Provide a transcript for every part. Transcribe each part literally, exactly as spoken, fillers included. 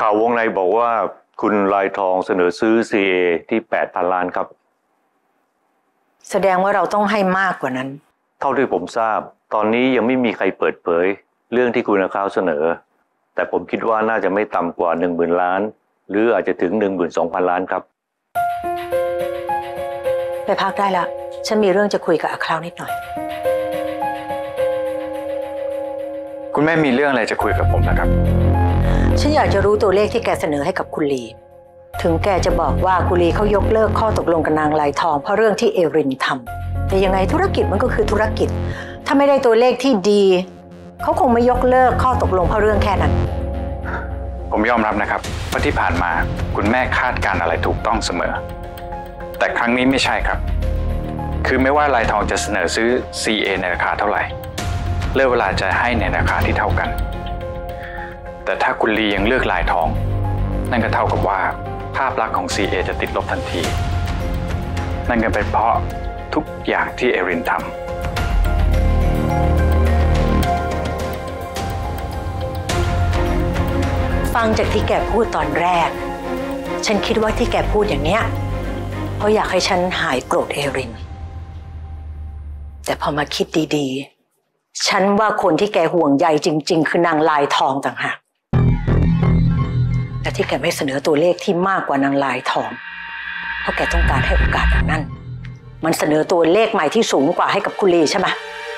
ข่าววงในบอกว่าคุณลายทองเสนอซื้อ ซี เอ ที่ แปดพัน ล้านครับแสดงว่าเราต้องให้มากกว่านั้นเท่าที่ผมทราบตอนนี้ยังไม่มีใครเปิดเผยเรื่องที่คุณอาคาวเสนอแต่ผมคิดว่าน่าจะไม่ต่ำกว่า หนึ่งหมื่น ล้านหรืออาจจะถึง หนึ่งหมื่นสองพัน ล้านครับไปพักได้ละฉันมีเรื่องจะคุยกับอาคาวนิดหน่อยคุณแม่มีเรื่องอะไรจะคุยกับผมนะครับฉันอยากจะรู้ตัวเลขที่แกเสนอให้กับคุณลีถึงแกจะบอกว่าคุณลีเขายกเลิกข้อตกลงกับนางลายทองเพราะเรื่องที่เอรินทำแต่ยังไงธุรกิจมันก็คือธุรกิจถ้าไม่ได้ตัวเลขที่ดีเขาคงไม่ยกเลิกข้อตกลงเพราะเรื่องแค่นั้นผมยอมรับนะครับว่าที่ผ่านมาคุณแม่คาดการอะไรถูกต้องเสมอแต่ครั้งนี้ไม่ใช่ครับคือไม่ว่าลายทองจะเสนอซื้อ ซี เอ ในราคาเท่าไหร่เลือกเวลาจะให้ในราคาที่เท่ากันแต่ถ้าคุณลียังเลือกลายทองนั่นก็เท่ากับว่าภาพลักษณ์ของ ซี เอ จะติดลบทันทีนั่นก็เป็นเพราะทุกอย่างที่เอรินทำฟังจากที่แกพูดตอนแรกฉันคิดว่าที่แกพูดอย่างเนี้ยเพราะอยากให้ฉันหายโกรธเอรินแต่พอมาคิดดีๆฉันว่าคนที่แกห่วงใยจริงๆคือนางลายทองต่างหากแต่ที่แกไม่เสนอตัวเลขที่มากกว่านางลายทองเพราะแกต้องการให้โอกาสอย่างนั้นมันเสนอตัวเลขใหม่ที่สูงกว่าให้กับคุณลีใช่ไหม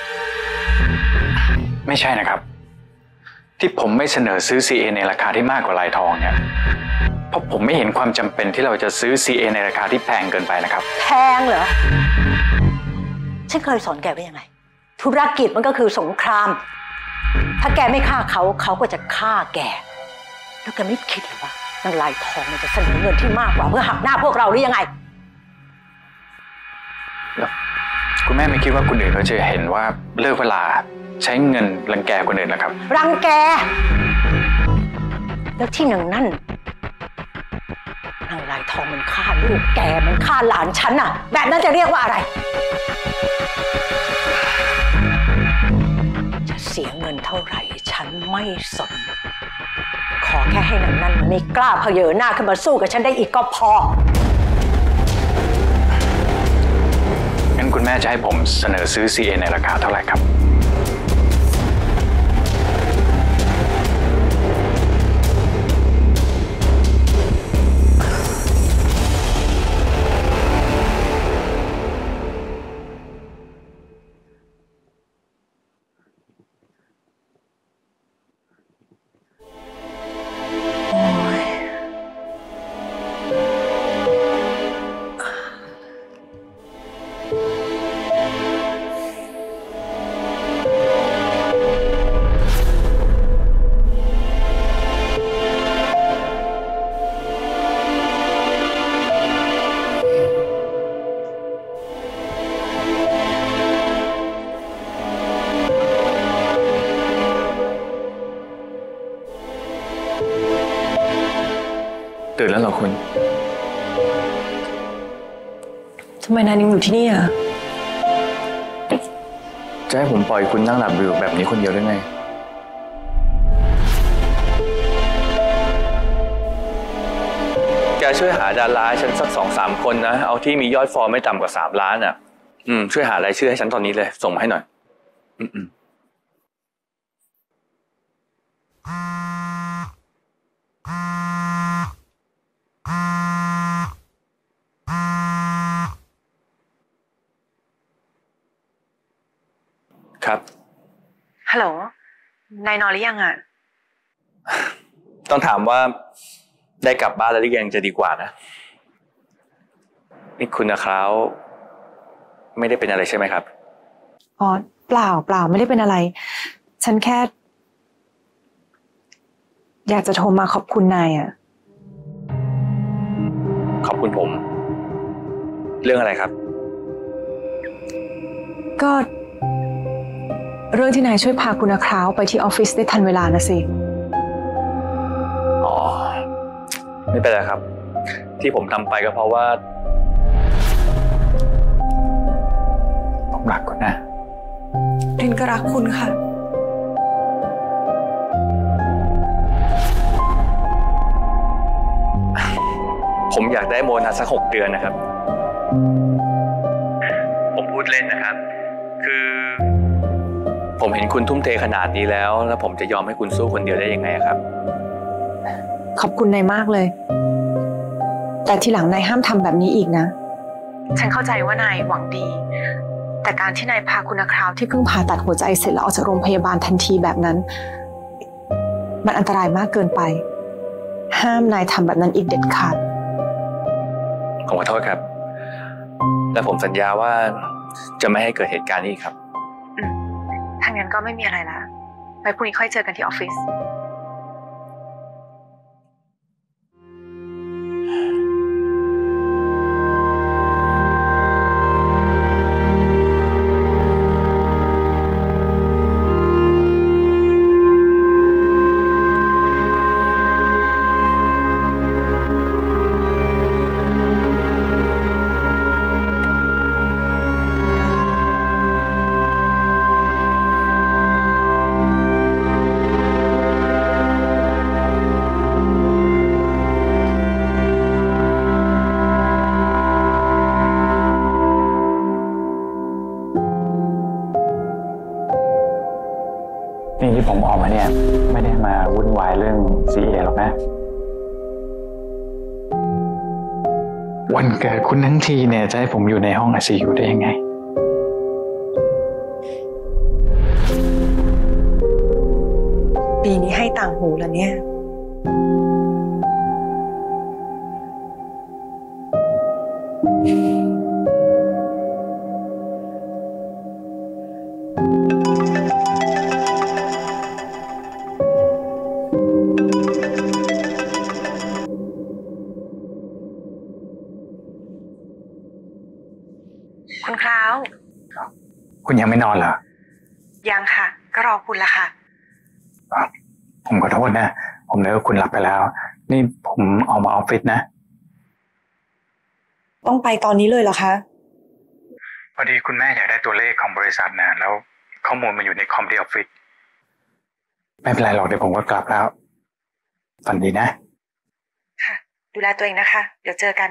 ไม่ใช่นะครับที่ผมไม่เสนอซื้อ ซี เอ ในราคาที่มากกว่าลายทองเนี่ยเพราะผมไม่เห็นความจำเป็นที่เราจะซื้อ ซี เอ ในราคาที่แพงเกินไปนะครับแพงเหรอฉันเคยสอนแกไว้ยังไงธุรกิจมันก็คือสงครามถ้าแกไม่ฆ่าเขาเขาก็จะฆ่าแกแล้วแกไม่คิดหรือว่านางลายทองมันจะเสนอเงินที่มากกว่าเพื่อหักหน้าพวกเราหรือยังไงแล้วคุณแม่ไม่คิดว่าคนอื่นเขาจะเห็นว่าเลิกเวลาใช้เงินรังแกคนอื่นนะครับรังแกแล้วที่หนึ่งนั่นนางลายทองมันฆ่าลูกแกมันฆ่าหลานฉันน่ะแบบนั้นจะเรียกว่าอะไรจะเสียเงินเท่าไหร่ฉันไม่สนขอแค่ให้นางนั่นมันไม่กล้าเผยหน้าขึ้นมาสู้กับฉันได้อีกก็พองั้นคุณแม่จะให้ผมเสนอซื้อ ซี เอ ในราคาเท่าไหร่ครับตื่นแล้วเหรอคุณทำไมนายยังอยู่ที่นี่อ่ะจะให้ผมปล่อยคุณนั่งหลับอยู่แบบนี้คนเดียวได้ไงแกช่วยหาดาราให้ฉันสักสองสามคนนะเอาที่มียอดฟอลไม่ต่ำกว่าสามล้านอ่ะอืมช่วยหารายชื่อให้ฉันตอนนี้เลยส่งมาให้หน่อยอืมอืมครับฮัลโหลนายนอนหรือยังอ่ะต้องถามว่าได้กลับบ้านแล้วหรือยังจะดีกว่านะนี่คุณนะครับไม่ได้เป็นอะไรใช่ไหมครับอ๋อเปล่าเปล่าไม่ได้เป็นอะไรฉันแค่อยากจะโทรมาขอบคุณนายอ่ะขอบคุณผมเรื่องอะไรครับก็เรื่องที่นายช่วยพาคุณอาคราวไปที่ออฟฟิศได้ทันเวลานะสิอ๋อไม่เป็นไรครับที่ผมทำไปก็เพราะว่าต้องรักคุณนะรินก็รักคุณค่ะผมอยากได้โบนัสสักหกเดือนนะครับ ผมพูดเล่นนะครับ คือ ผมเห็นคุณทุ่มเทขนาดนี้แล้ว แล้วผมจะยอมให้คุณสู้คนเดียวได้ยังไงครับขอบคุณนายมากเลย แต่ทีหลังนายห้ามทำแบบนี้อีกนะ ฉันเข้าใจว่านายหวังดี แต่การที่นายพาคุณคราวที่เพิ่งผ่าตัดหัวใจเสร็จแล้วออกจากโรงพยาบาลทันทีแบบนั้น มันอันตรายมากเกินไป ห้ามนายทำแบบนั้นอีกเด็ดขาดผมขอโทษครับ และผมสัญญาว่าจะไม่ให้เกิดเหตุการณ์นี้อีกครับอืมถ้างั้นก็ไม่มีอะไรละไว้พรุ่งนี้ค่อยเจอกันที่ออฟฟิศนี่ที่ผมออกมาเนี่ยไม่ได้มาวุ่นวายเรื่อง ซี เอ หรอกนะวันเกิดคุณทั้งทีเนี่ยจะให้ผมอยู่ในห้อง ไอ ซี ยู ได้ยังไงปีนี้ให้ต่างหูแล้วเนี่ยคุณคราวคุณยังไม่นอนเหรอยังค่ะก็รอคุณละค่ะผมขอโทษนะผมนึกว่าคุณหลับไปแล้วนี่ผมออกมาออฟฟิศนะต้องไปตอนนี้เลยเหรอคะพอดีคุณแม่อยากได้ตัวเลขของบริษัทนะแล้วข้อมูลมันอยู่ในคอมที่ออฟฟิศไม่เป็นไรหรอกเดี๋ยวผมก็กลับแล้วฝันดีนะค่ะดูแลตัวเองนะคะเดี๋ยวเจอกัน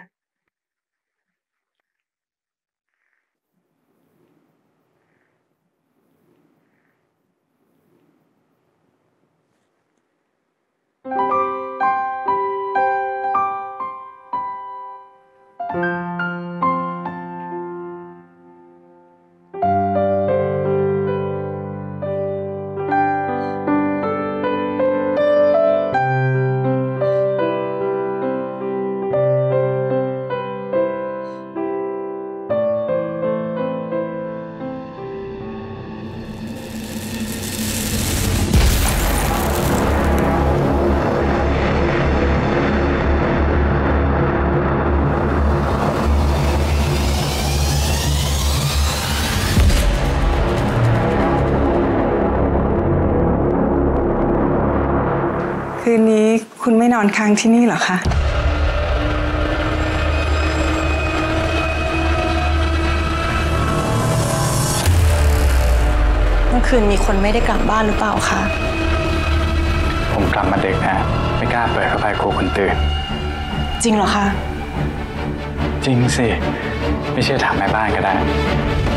คืนนี้คุณไม่นอนค้างที่นี่เหรอคะเมื่อคืนมีคนไม่ได้กลับบ้านหรือเปล่าคะผมกลับมาดึกนะไม่กล้าเปิดเข้าไปกลัวคนตื่นจริงเหรอคะจริงสิไม่เชื่อถามแม่บ้านก็ได้